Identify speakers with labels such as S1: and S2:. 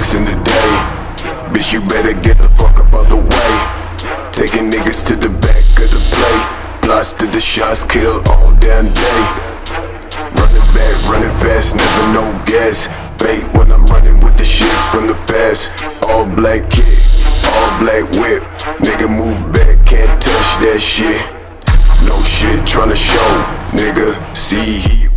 S1: racks in the day. Bitch, you better get the fuck up out the way. Taking niggas to the back of the play. Plots to the shots, kill all damn day. Running back, running fast, never no gas. Fate when I'm running with the shit from the past. All black kid, all black whip. Nigga move back, can't touch that shit. No shit tryna show, nigga. See he